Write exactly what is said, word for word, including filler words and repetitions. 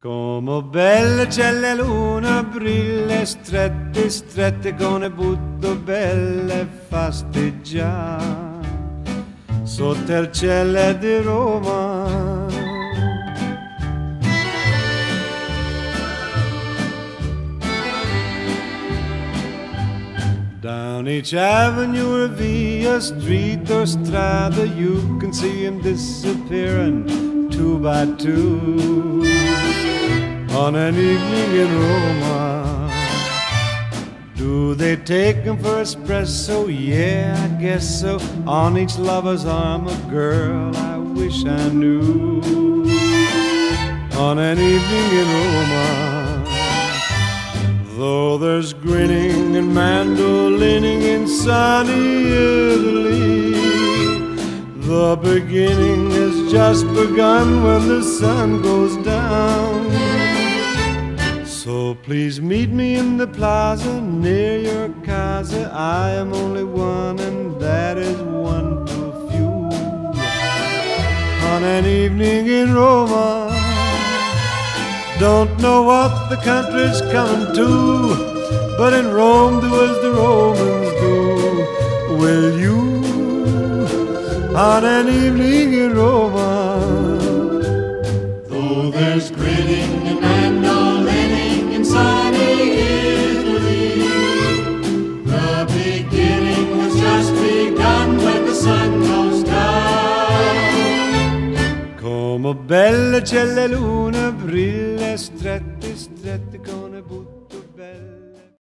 Come belle c'è la luna, brille strette, strette con le butto belle fasteggiare sotto il cielo di Roma. Down each avenue or via street or strada, you can see him disappearing two by two on an evening in Roma. Do they take him for espresso? Yeah, I guess so. On each lover's arm a girl I wish I knew on an evening in Roma. Though there's grinning and mandolining in sunny Italy, the beginning has just begun when the sun goes down. So please meet me in the plaza near your casa. I am only one, and that is one too few. On an evening in Roma, don't know what the country's coming to, but in Rome do as the Romans do. Will you, on an evening in Roma? Though there's grinning and mandolining in sunny Italy, the beginning has just begun when the sun goes down. Come bella c'è la luna, brille strette, strette con